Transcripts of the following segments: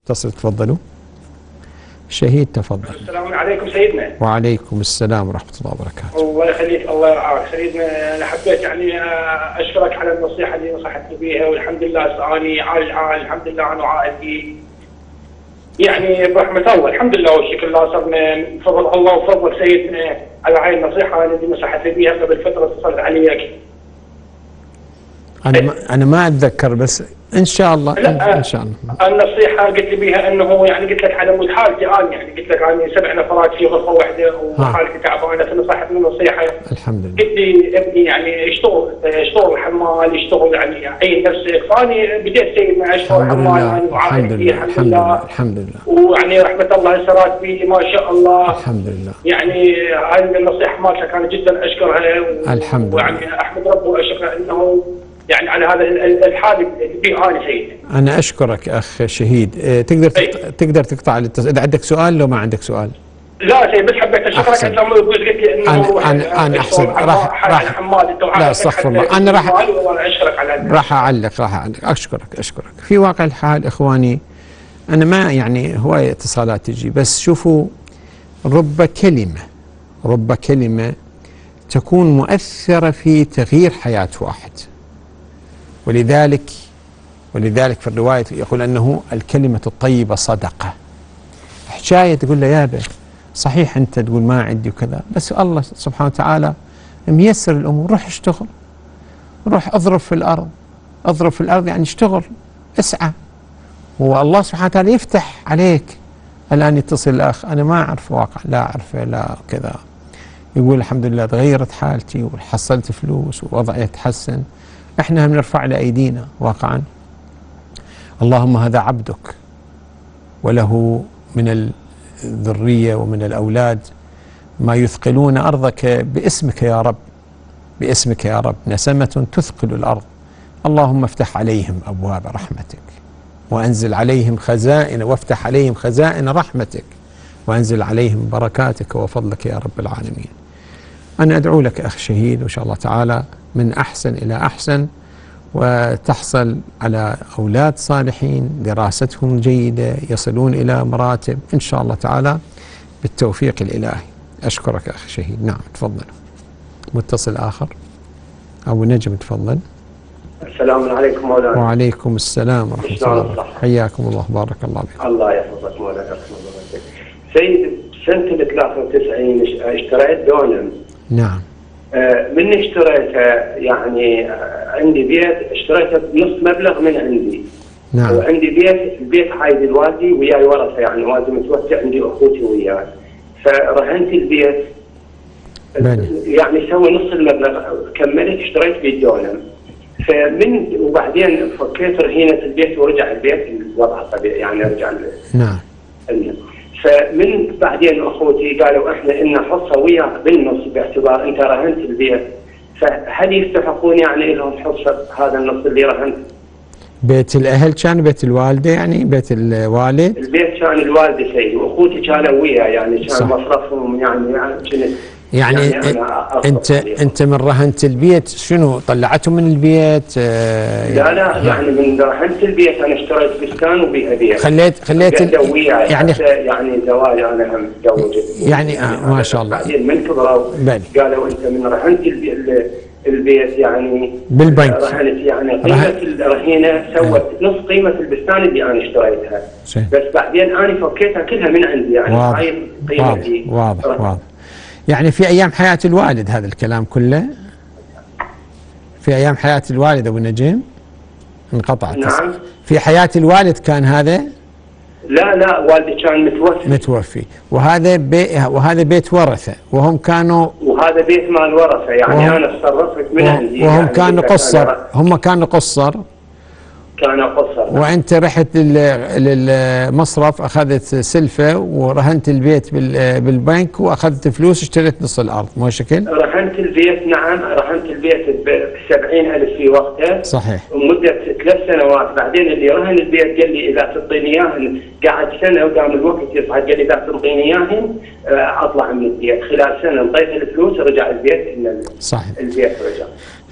اتصل تفضلوا. شهيد تفضل. السلام عليكم سيدنا. وعليكم السلام ورحمة الله وبركاته. الله يخليك، الله يرعاك سيدنا. أنا حبيت يعني أشكرك على النصيحة اللي نصحتني بها، والحمد لله أني عال الحمد لله أنا وعائلتي يعني برحمة الله الحمد لله والشكر لله، صرنا من فضل الله وفضل سيدنا على هاي النصيحة اللي نصحتني بها قبل فترة اتصلت عليك. أنا ما أتذكر، بس إن شاء الله إن شاء الله النصيحة قلت لي بها أنه يعني قلت لك على مود حالتي أنا، يعني قلت لك أنا 7 نفرات في غرفة واحدة وحالتي تعبانة، فنصحتني النصيحة. الحمد لله. قلت لي ابني يعني اشتغل حمال، اشتغل يعني عين نفسك، فاني بديت سيدنا اشتغل حمال يعني وعائلتي الحمد لله ويعني رحمة الله سرات بي ما شاء الله الحمد لله. يعني هذه النصيحة مالتك كانت جدا اشكرها الحمد لله، ويعني احمد ربه واشكره انه يعني على هذا الحال اللي فيه انا سيدنا. أنا أشكرك أخ شهيد. تقدر تقطع الاتصال إذا عندك سؤال، لو ما عندك سؤال. لا سيد، بس حبيت اشكرك انت قلت لي انه انا احسن راح لا استغفر الله. انا راح اعلق اشكرك في واقع الحال اخواني. انا ما يعني هوايه اتصالات تجي، بس شوفوا رب كلمه تكون مؤثره في تغيير حياه واحد. ولذلك في الروايه يقول انه الكلمه الطيبه صدقه. حكايه تقول له يابا صحيح أنت تقول ما عندي وكذا، بس الله سبحانه وتعالى ميسر الأمور، روح اشتغل، روح اضرب في الأرض يعني اشتغل، اسعى، والله سبحانه وتعالى يفتح عليك. الآن يتصل الأخ أنا ما أعرف واقع، لا أعرفه لا كذا، يقول الحمد لله تغيرت حالتي وحصلت فلوس ووضعي يتحسن. احنا بنرفع له أيدينا واقعا. اللهم هذا عبدك وله من الذرية ومن الأولاد ما يثقلون أرضك باسمك يا رب، باسمك يا رب، نسمة تثقل الأرض. اللهم افتح عليهم أبواب رحمتك وأنزل عليهم خزائن، وافتح عليهم خزائن رحمتك وأنزل عليهم بركاتك وفضلك يا رب العالمين. أنا أدعو لك أخ شهيد، وإن شاء الله تعالى من أحسن إلى أحسن، وتحصل على أولاد صالحين دراستهم جيدة يصلون إلى مراتب إن شاء الله تعالى بالتوفيق الإلهي. أشكرك أخي شهيد. نعم تفضل. متصل آخر أبو نجم تفضل. السلام عليكم مولانا. وعليكم السلام ورحمة الله. حياكم الله، بارك الله بكم. الله يحفظك مولانا. سيد سنة 93 اشتريت دونم. نعم. من اشتريته يعني عندي بيت اشتريته بنص مبلغ من عندي. نعم. وعندي البيت حايد الوالدي وياي ورثه، يعني والدي متوفى، عندي اخوتي وياي، فرهنت البيت يعني سوى نص المبلغ، كملت اشتريت بيت دونم. وبعدين فكيت رهينه البيت ورجع البيت الوضع الطبيعي، يعني رجع. نعم. فمن بعدين اخوتي قالوا احنا لنا حصه وياك بالنص باعتبار انت رهنت البيت، فهل يستحقون يعني لهم حصه هذا النص اللي رهنت؟ بيت الاهل كان بيت الوالده، يعني بيت الوالد؟ البيت كان الوالده سيدي، واخوتي كانوا وياه، يعني كان صح. مصرفهم يعني انت من رهنت البيت شنو طلعتهم من البيت؟ لا يعني من رهنت البيت انا اشتريت بستان وبيها بيت. خليت يعني زواج انا هم متزوج يعني ما شاء الله. بعدين من كبروا قالوا انت من رهنت البيت يعني بالبنك، رهنت يعني قيمه الرهينه سوت نص قيمه البستان اللي انا اشتريتها. بس بعدين انا فكيتها كلها من عندي، يعني هاي قيمتي. واضح. يعني في أيام حياة الوالد هذا الكلام كله؟ في أيام حياة الوالد أبو نجم؟ انقطع. نعم. في حياة الوالد كان هذا؟ لا والدي كان متوفي. وهذا بيت ورثة، وهم كانوا. وهذا بيت مال ورثة، يعني أنا تصرفت من عندي. وهم يعني كانوا قصر. هم كانوا قصر. وانت رحت للمصرف اخذت سلفه ورهنت البيت بالبنك واخذت فلوس اشتريت نص الارض، مو شكل؟ رهنت البيت، نعم رهنت البيت ب70,000 في وقتها. صحيح. ومده 3 سنوات، بعدين اللي رهن البيت قال لي اذا تعطيني اياهن، قعد سنه وقام الوقت يصعد، قال لي اذا تعطيني اياهن اطلع من البيت. خلال سنه انطيت الفلوس رجع البيت. صحيح. البيت رجع.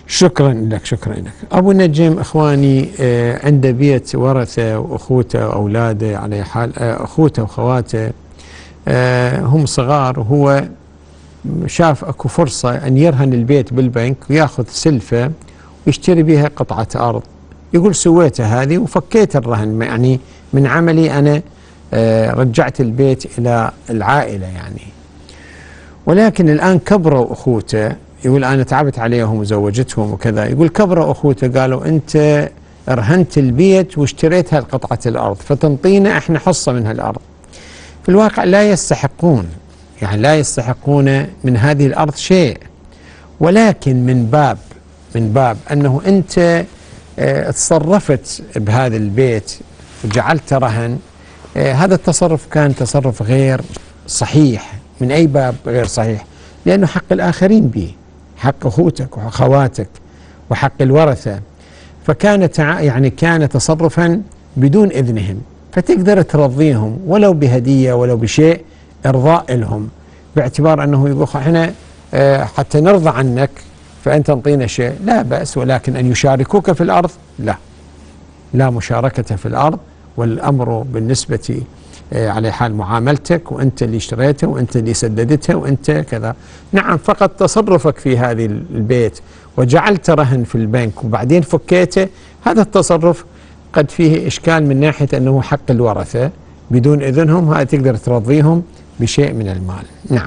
شكرا لك، شكرا لك. أبو نجم إخواني عنده بيت ورثة وأخوته وأولاده، على حال أخوته وخواته هم صغار، وهو شاف أكو فرصة أن يرهن البيت بالبنك ويأخذ سلفة ويشتري بها قطعة أرض. يقول سويته هذه وفكيت الرهن، يعني من عملي أنا رجعت البيت إلى العائلة يعني. ولكن الآن كبروا أخوته، يقول أنا تعبت عليهم وزوجتهم وكذا. يقول كبروا أخوته قالوا أنت رهنت البيت واشتريت هالقطعة الأرض، فتنطينا إحنا حصة من هالأرض. في الواقع لا يستحقون، يعني لا يستحقون من هذه الأرض شيء، ولكن من باب أنه أنت تصرفت بهذا البيت وجعلت رهن، هذا التصرف كان تصرف غير صحيح. من أي باب غير صحيح؟ لأنه حق الآخرين به، حق أخوتك وأخواتك وحق الورثة، فكانت يعني كان تصرفا بدون إذنهم، فتقدر ترضيهم ولو بهدية ولو بشيء إرضاء لهم، باعتبار أنه يقول احنا حتى نرضى عنك فأنت تنطينا شيء، لا بأس. ولكن أن يشاركوك في الأرض لا مشاركة في الأرض، والأمر بالنسبة على حال معاملتك، وأنت اللي اشتريته وأنت اللي سددته وأنت كذا. نعم، فقط تصرفك في هذه البيت وجعلت رهن في البنك وبعدين فكيته، هذا التصرف قد فيه إشكال من ناحية أنه حق الورثة بدون إذنهم، هذا تقدر ترضيهم بشيء من المال. نعم.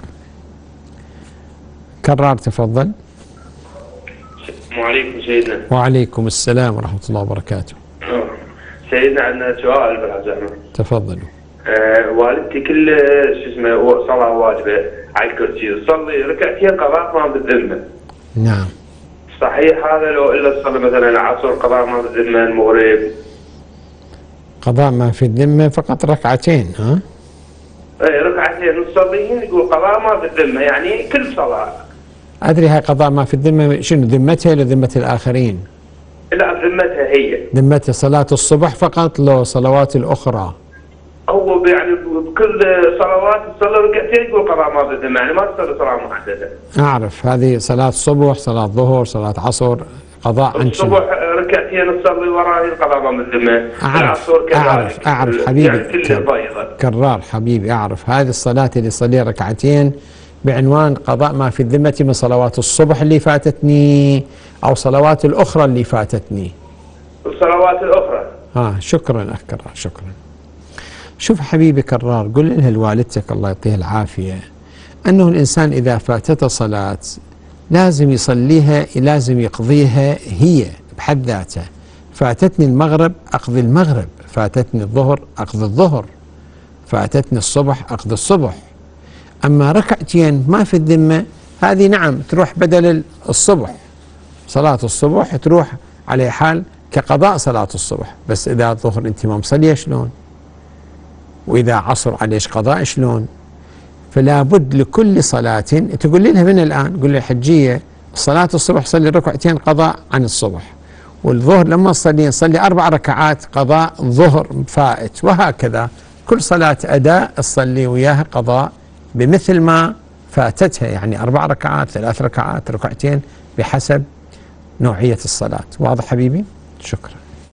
كرار تفضل. السلام عليكم سيدنا. وعليكم السلام ورحمة الله وبركاته. سيدنا عندنا سؤال بالعزة. تفضلوا. والدتي كل صلاة واجبة على الكرسي تصلي ركعتين قضاء ما بالذمة. نعم. صحيح هذا لو إلا تصلي مثلا العصر قضاء ما بالذمة، المغرب قضاء ما في الذمة فقط ركعتين؟ ها؟ اي ركعتين تصليين يقول قضاء ما بالذمة، يعني كل صلاة. أدري هاي قضاء ما في الذمة شنو، ذمتها ولا ذمة الآخرين؟ لا ذمتها هي. ذمتها صلاة الصبح فقط لو صلوات الأخرى؟ هو يعني بكل صلوات تصلي ركعتين يقول قضاء ما بالذمة، يعني ما تصلي صلاة محددة. أعرف هذه صلاة صبح، صلاة ظهر، صلاة عصر، قضاء عن الصبح ركعتين تصلي وراي القضاء ما بالذمة. أعرف حبيبي يعني كرار حبيبي، أعرف هذه الصلاة اللي صليها ركعتين بعنوان قضاء ما في الذمة من صلوات الصبح اللي فاتتني أو صلوات الأخرى اللي فاتتني. الصلوات الأخرى. شكرا أخ كرار، شكرا. شوف حبيبي كرار، قل لها لوالدتك الله يعطيها العافية أنه الإنسان إذا فاتته صلاة لازم يصليها، لازم يقضيها هي بحد ذاتها. فاتتني المغرب أقضي المغرب، فاتتني الظهر أقضي الظهر، فاتتني الصبح أقضي الصبح. أما ركعتين ما في الذمة هذه نعم تروح بدل الصبح، صلاة الصبح تروح على حال كقضاء صلاة الصبح، بس إذا الظهر أنت ما مصلية شلون؟ وإذا عصر عليش قضاء شلون؟ فلا بد لكل صلاة تقول لها من الآن، قول لها حجية صلاة الصبح صلي ركعتين قضاء عن الصبح، والظهر لما نصلي 4 ركعات قضاء ظهر فائت، وهكذا كل صلاة أداء تصلي وياها قضاء بمثل ما فاتتها، يعني 4 ركعات 3 ركعات ركعتين بحسب نوعية الصلاة. واضح حبيبي؟ شكرا.